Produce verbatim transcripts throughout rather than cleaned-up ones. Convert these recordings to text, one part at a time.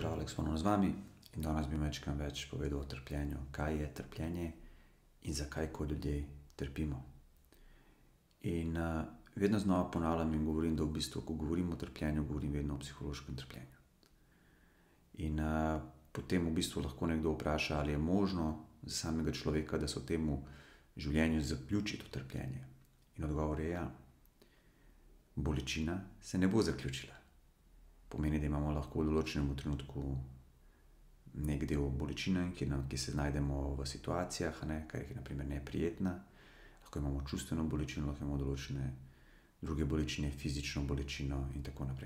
Zdravo, Aleks, ponovno z vami in danes bi majčkeno več povedal o trpljenju. Kaj je trpljenje in zakaj kot ljudje trpimo. In uh, vedno znova ponavljam in govorim, da v bistvu, ko govorim o trpljenju, govorim vedno o psihološkem trpljenju. In uh, potem v bistvu lahko nekdo vpraša, ali je možno za samega človeka, da se v tem življenju zaključi to trpljenje. In odgovor je ja. Bolečina se ne bo zaključila. Pomeni, da imamo lahko v določenem trenutku nek del bolečine, ki, ki se znajdemo v situacijah, ne, kar je na primer neprijetna. Lahko imamo čustveno bolečino, lahko imamo določene druge bolečine, fizično bolečino in tako naprej.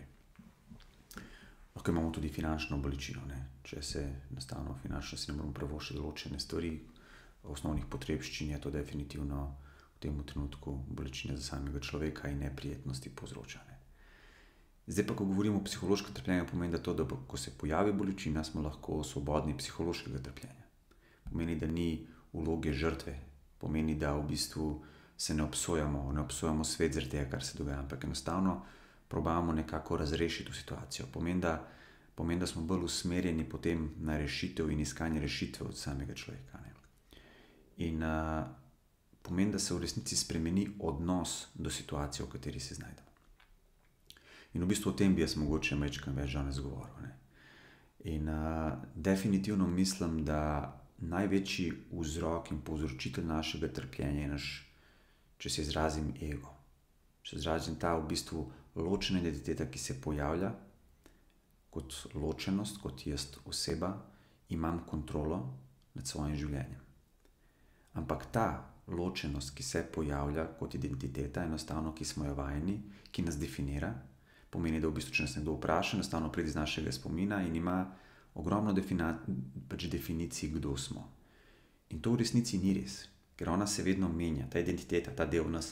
Lahko imamo tudi finančno bolečino, ne. Če se enostavno finančno si ne moramo privoščiti določene stvari, osnovnih potrebščin, je to definitivno v tem trenutku bolečine za samega človeka in neprijetnosti povzroča. Ne. Zdaj pa, ko govorimo o psihološkem trpljenju, pomeni, da to, da ko se pojavi bolečina, smo lahko svobodni psihološkega trpljenja. Pomeni, da ni vloge žrtve, pomeni, da v bistvu se ne obsojamo, ne obsojamo svet zaradi tega, kar se dogaja, ampak enostavno probamo nekako razrešiti to situacijo. Pomeni, da, pomeni, da smo bolj usmerjeni potem na rešitev in iskanje rešitve od samega človeka. Ne. In uh, pomeni, da se v resnici spremeni odnos do situacije, v kateri se znajdemo. In v bistvu o tem bi jaz mogoče majčkeno več danes govoril. Ne. In uh, definitivno mislim, da največji vzrok in povzročitelj našega trpljenja je naš, če se izrazim, ego. Če se izrazim ta v bistvu ločena identiteta, ki se pojavlja kot ločenost, kot jaz oseba, imam kontrolo nad svojim življenjem. Ampak ta ločenost, ki se pojavlja kot identiteta, enostavno, ki smo jo vajeni, ki nas definira, pomeni, da v bistvu, če nas nekdo vpraša, enostavno pride iz našega spomina in ima ogromno defina, pač definicij, kdo smo. In to v resnici ni res, ker ona se vedno menja, ta identiteta, ta del nas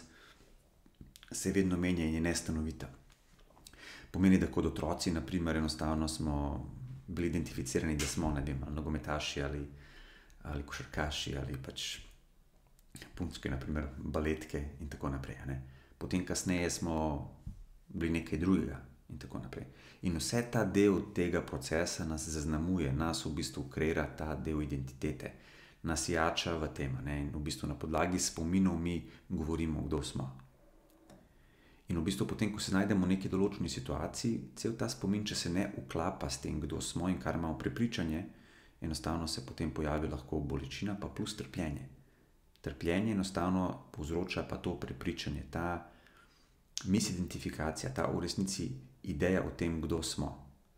se vedno menja in je nestanovita. Pomeni, da kot otroci, na primer, enostavno smo bili identificirani, da smo, ne vem, nogometaši ali, ali košarkaši ali pač punčke, na primer, baletke in tako naprej. Ne? Potem kasneje smo bili nekaj drugega in tako naprej. In vse ta del tega procesa nas zaznamuje, nas v bistvu kreira ta del identitete, nas jača v tem, ne? In v bistvu na podlagi spominov mi govorimo, kdo smo. In v bistvu potem, ko se najdemo v neki določeni situaciji, cel ta spomin, če se ne uklapa s tem, kdo smo in kar imamo prepričanje, enostavno se potem pojavi lahko bolečina, pa plus trpljenje. Trpljenje enostavno povzroča pa to prepričanje, ta misidentifikacija, ta v resnici ideja o tem, kdo smo.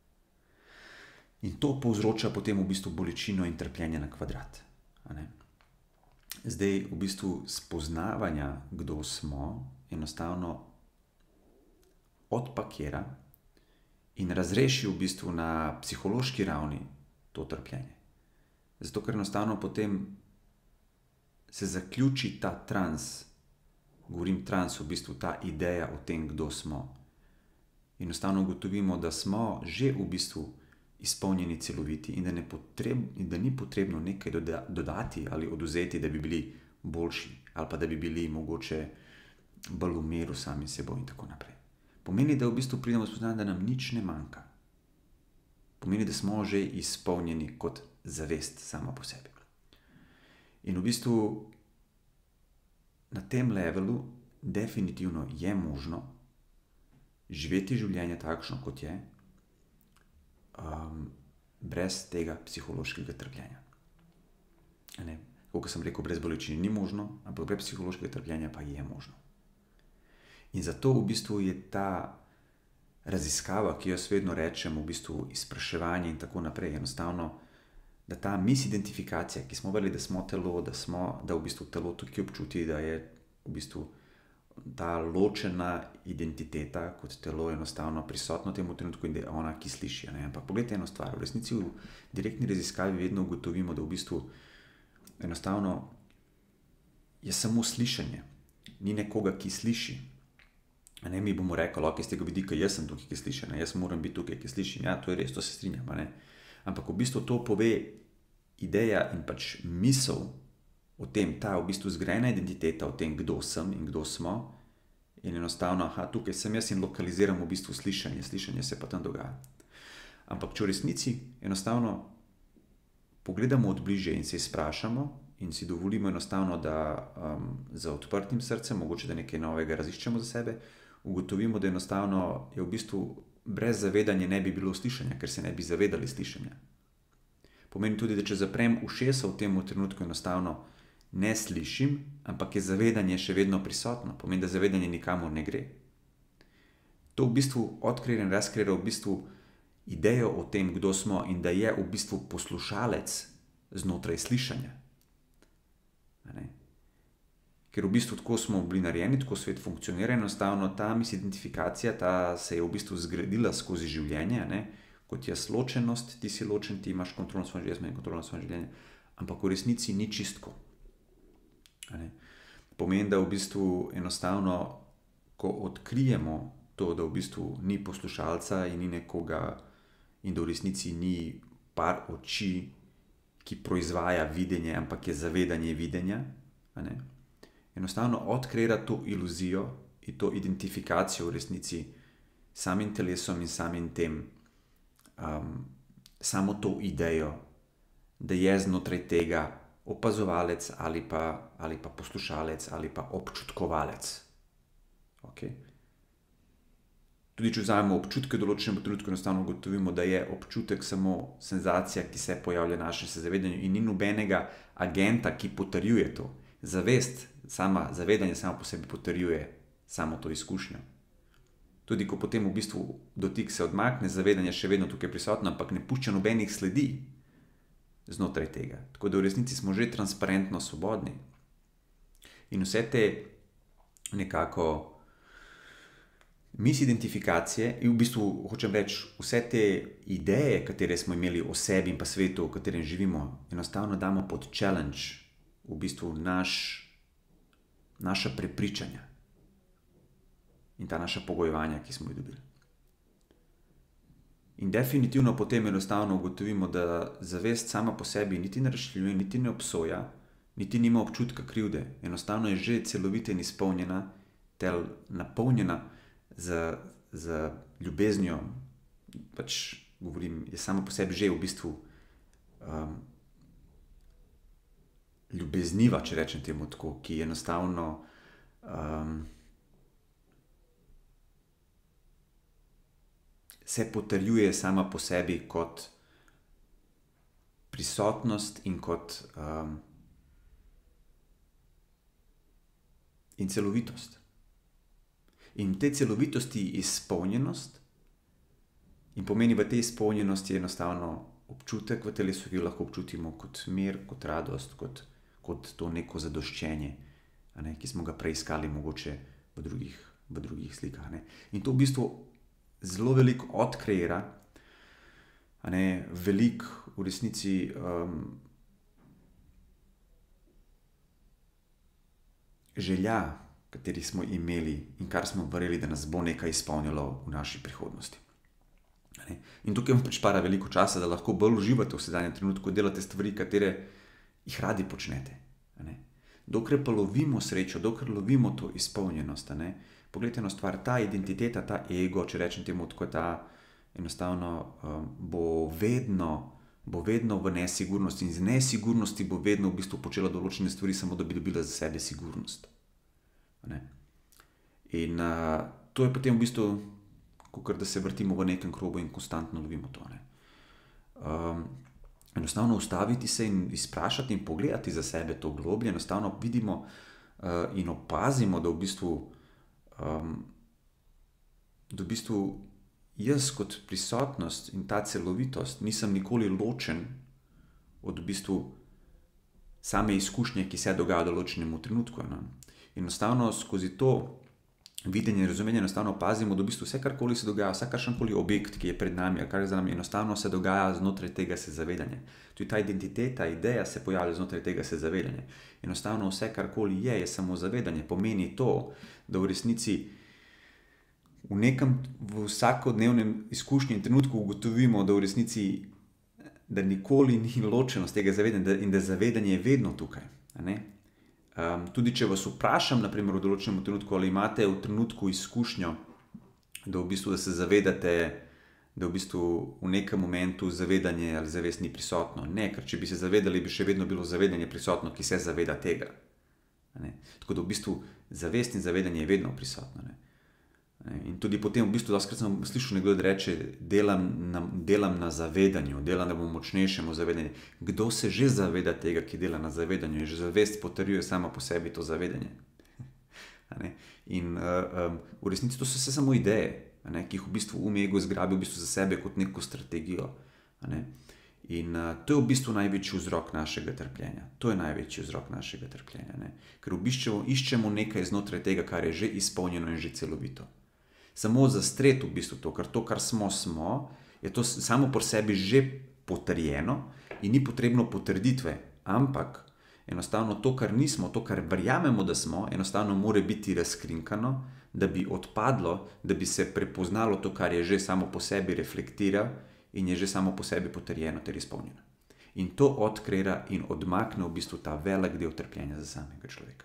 In to povzroča potem v bistvu bolečino in trpljenje na kvadrat. A ne? Zdaj, v bistvu spoznavanja, kdo smo, enostavno odpakira in razreši v bistvu na psihološki ravni to trpljenje. Zato, ker enostavno potem se zaključi ta trans, govorim trans, v bistvu ta ideja o tem, kdo smo. Enostavno ugotovimo, da smo že v bistvu izpolnjeni, celoviti in da, ne potreb, in da ni potrebno nekaj doda, dodati ali odvzeti, da bi bili boljši ali pa da bi bili mogoče bolj v miru sami seboj in tako naprej. Pomeni, da v bistvu pridemo spoznati, da nam nič ne manjka. Pomeni, da smo že izpolnjeni kot zavest sama po sebi. In v bistvu na tem levelu definitivno je možno živeti življenje takšno, kot je, um, brez tega psihološkega trpljenja. Ne? Kot sem rekel, brez bolečine ni možno, ampak brez psihološkega trpljenja pa je možno. In zato v bistvu je ta raziskava, ki jo vedno rečem, v bistvu izpraševanje in tako naprej, enostavno, da ta misidentifikacija, ki smo verjeli, da smo telo, da, smo, da v bistvu telo tukaj občuti, da je v bistvu ta ločena identiteta kot telo enostavno prisotno v tem trenutku in da je ona, ki sliši. Ne? Ampak pogledajte eno stvar, v resnici v direktni raziskavi vedno ugotovimo, da v bistvu enostavno je samo slišanje, ni nekoga, ki sliši. Ne, mi bomo rekli, ok, iz tega vidika, jaz sem tukaj, ki sliši, ne? Jaz moram biti tukaj, ki slišim. Ja, to je res, to se strinjam. Ne? Ampak v bistvu to pove ideja in pač misel o tem, ta v bistvu zgrajena identiteta o tem, kdo sem in kdo smo, in enostavno, aha, tukaj sem jaz in lokaliziram v bistvu slišanje, slišanje se pa tam dogaja. Ampak če v resnici enostavno pogledamo od bližje in se izprašamo in si dovolimo enostavno, da um, za odprtim srcem, mogoče da nekaj novega raziščemo za sebe, ugotovimo, da enostavno je v bistvu brez zavedanja ne bi bilo slišanja, ker se ne bi zavedali slišanja. Pomeni tudi, da če zaprem ušesa v tem trenutku, enostavno ne slišim, ampak je zavedanje še vedno prisotno. Pomeni, da zavedanje nikamor ne gre. To v bistvu odkrije in razkrije v bistvu idejo o tem, kdo smo in da je v bistvu poslušalec znotraj slišanja. Ker v bistvu tako smo bili narejeni, tako svet funkcionira, enostavno ta misidentifikacija, ta se je v bistvu zgradila skozi življenje, ne? Kot je ločenost, ti si ločen, ti imaš kontrol nad svojim življenjem in kontrol nad svojim življenjem, ampak v resnici ni čistko. Pomeni, da v bistvu enostavno, ko odkrijemo to, da v bistvu ni poslušalca in ni nekoga in da v resnici ni par oči, ki proizvaja videnje, ampak je zavedanje videnja, enostavno odkrira to iluzijo in to identifikacijo v resnici samim telesom in samim tem, um, samo to idejo, da je znotraj tega opazovalec ali pa, ali pa poslušalec ali pa občutkovalec. Okay. Tudi če vzamemo občutke v določenem trenutku, enostavno ugotovimo, da je občutek samo senzacija, ki se pojavlja v našem zavedanju in ni nobenega agenta, ki potrjuje to. Zavest, sama zavedanje samo po sebi potrjuje samo to izkušnjo. Tudi ko potem v bistvu dotik se odmakne, zavedanje še vedno tukaj prisotno, ampak ne pušča nobenih sledi znotraj tega. Tako da v resnici smo že transparentno svobodni. In vse te nekako misidentifikacije, in v bistvu hočem reči, vse te ideje, katere smo imeli o sebi in pa svetu, v katerem živimo, enostavno damo pod challenge v bistvu naš, naša prepričanja in ta naša pogojevanja, ki smo jih dobili. In definitivno potem enostavno ugotovimo, da zavest sama po sebi niti ne razširjuje, niti ne obsoja, niti nima občutka krivde. Enostavno je že celovita in izpolnjena, ter napolnjena z, z ljubeznijo. Pač govorim, je sama po sebi že v bistvu um, ljubezniva, če rečem temu tako, ki je enostavno um, se potrjuje sama po sebi kot prisotnost in kot um, in celovitost. In v tej celovitosti izpolnjenost in pomeni v tej izpolnjenosti enostavno občutek v telesu, ki ga lahko občutimo kot mir, kot radost, kot, kot to neko zadoščenje, ne, ki smo ga preiskali mogoče v drugih, v drugih slikah. Ne. In to v bistvu zelo veliko odkreira, veliko v resnici um, želja, kateri smo imeli in kar smo verjeli, da nas bo nekaj izpolnilo v naši prihodnosti. In tukaj vam prišpara veliko časa, da lahko bolj uživate v sedanjem trenutku, delate stvari, katere jih radi počnete. Dokler pa lovimo srečo, dokler lovimo to izpolnjenost, ne? Poglejte eno stvar, ta identiteta, ta ego, če rečem temu tako, ta enostavno um, bo vedno, bo vedno v nesigurnosti in z nesigurnosti bo vedno v bistvu počela določene stvari, samo da bi dobila za sebe sigurnost. Ne? In uh, to je potem v bistvu, kakor da se vrtimo v nekem krogu in konstantno lovimo to. Ne? Um, enostavno ustaviti se in izprašati in pogledati za sebe to globlje, enostavno vidimo uh, in opazimo, da v bistvu Um, da v bistvu jaz kot prisotnost in ta celovitost nisem nikoli ločen od v bistvu same izkušnje, ki se dogaja v določenem trenutku. Ne? Enostavno skozi to videnje in razumetje enostavno opazimo, da v bistvu vse karkoli se dogaja, vsakršenkoli objekt, ki je pred nami, ali kar je za nami, enostavno se dogaja znotraj tega se zavedanje. Tudi ta identiteta, ideja se pojavlja znotraj tega se zavedanje. Enostavno vse karkoli je, je samo zavedanje. Pomeni to, da v resnici v nekem v vsakodnevnem izkušnji in trenutku ugotovimo, da v resnici da nikoli ni ločenost tega zavedanja in da zavedanje je vedno tukaj. Ne? Um, tudi če vas vprašam, naprimer v določenem trenutku, ali imate v trenutku izkušnjo, da v bistvu da se zavedate, da v bistvu v nekem momentu zavedanje ali zavest ni prisotno. Ne, ker če bi se zavedali, bi še vedno bilo zavedanje prisotno, ki se zaveda tega. Ne? Tako da v bistvu zavest in zavedanje je vedno prisotno. Ne? In tudi potem v bistvu dostikrat sem slišal nekdo, da reče, delam na, delam na zavedanju, delam, da bom močnejšemu zavedanju. Kdo se že zaveda tega, ki dela na zavedanju, in že zavest potrjuje sama po sebi to zavedanje. In uh, um, v resnici to so vse samo ideje, ne, ki jih v bistvu um ego zgrabi v bistvu za sebe kot neko strategijo. Ne. In uh, to je v bistvu največji vzrok našega trpljenja. To je največji vzrok našega trpljenja. Ne. Ker v bistvu iščemo nekaj znotraj tega, kar je že izpolnjeno in že celovito. Samo zastreti v bistvu to, ker to, kar smo, smo, je to samo po sebi že potrjeno in ni potrebno potrditve, ampak enostavno to, kar nismo, to, kar verjamemo, da smo, enostavno mora biti razkrinkano, da bi odpadlo, da bi se prepoznalo to, kar je že samo po sebi reflektira in je že samo po sebi potrjeno ter izpolnjeno. In to odkrira in odmakne v bistvu ta velik del trpljenja za samega človeka.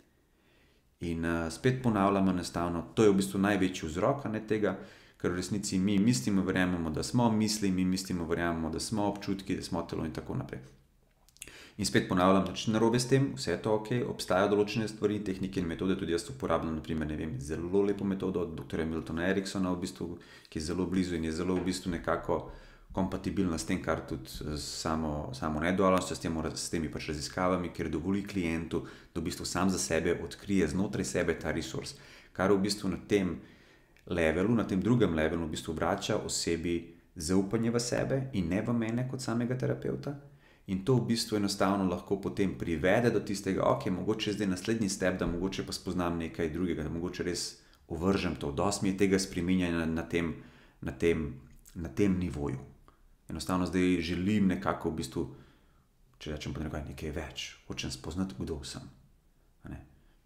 In uh, spet ponavljamo enostavno, to je v bistvu največji vzrok, ne, tega, ker v resnici mi mislimo, verjamemo, da smo misli, mi mislimo, verjamemo, da smo občutki, da smo telo in tako naprej. In spet ponavljam, nič narobe s tem, vse je to ok, obstajajo določene stvari, tehnike in metode, tudi jaz uporabljam, naprimer, ne vem, zelo lepo metodo od doktorja Miltona Eriksona, v bistvu, ki je zelo blizu in je zelo v bistvu nekako kompatibilna s tem, kar tudi samo, samo nedualnostjo, s, s temi pač raziskavami, ker dovoli klientu, da v bistvu sam za sebe odkrije znotraj sebe ta resurs, kar v bistvu na tem levelu, na tem drugem levelu v bistvu vrača osebi zaupanje v sebe in ne v mene kot samega terapeuta. In to v bistvu enostavno lahko potem privede do tistega, ok, mogoče zdaj naslednji step, da mogoče pa spoznam nekaj drugega, da mogoče res uvržem to, dosti mi je tega spreminjanja na, na, tem, na, tem, na tem nivoju. Enostavno zdaj želim nekako v bistvu, če rečem pa nekaj, nekaj več, hočem spoznati, kdo sem. Ne?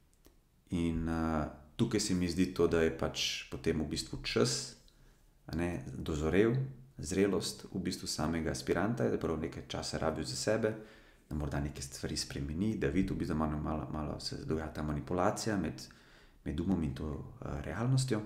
In uh, tukaj se mi zdi to, da je pač potem v bistvu čas, ne, dozorel, zrelost v bistvu samega aspiranta, da prav nekaj časa rabil za sebe, da morda neke stvari spremeni, da vidi, v bistvu malo, malo, malo se dogaja ta manipulacija med, med umom in to uh, realnostjo.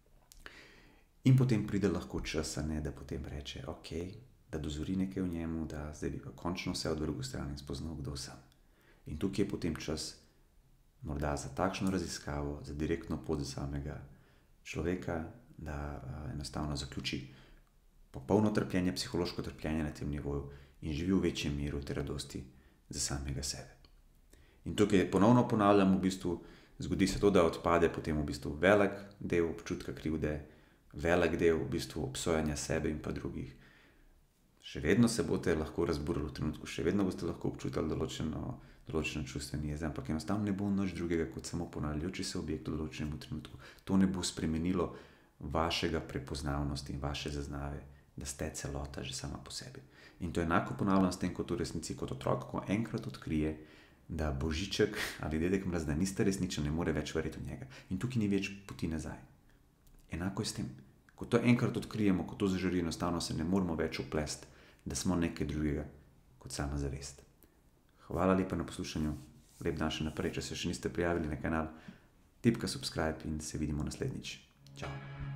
In potem pride lahko čas, ne, da potem reče, ok, da dozori nekaj v njemu, da zdaj bi pa končno vse od druge strani spoznal, kdo sem. In tukaj je potem čas morda za takšno raziskavo, za direktno pot za samega človeka, da uh, enostavno zaključi popolno trpljenje, psihološko trpljenje na tem nivoju in živi v večjem miru ter radosti za samega sebe. In tukaj ponovno ponavljam, v bistvu zgodi se to, da odpade potem v bistvu velik del občutka krivde, velik del v bistvu obsojanja sebe in pa drugih. Še vedno se boste lahko razburili v trenutku, še vedno boste lahko občutili določeno, določeno čustveni jez, ampak enostavno ne bo nič drugega kot samo ponavljajoči se objekt v določenem trenutku. To ne bo spremenilo vašega prepoznavnosti in vaše zaznave, da ste celota že sama po sebi. In to enako ponavljam s tem, kot v resnici kot otrok, ko enkrat odkrije, da Božiček ali dedek Mraz, da niste resnični, ne more več verjeti v njega. In tukaj ni več poti nazaj. Enako je s tem. Ko to enkrat odkrijemo, ko to zažari, enostavno se ne moramo več uplesti, da smo nekaj drugega kot sama zavest. Hvala lepa na poslušanju, lep dan še naprej, če se še niste prijavili na kanal, tipka subscribe in se vidimo naslednjič. Čau.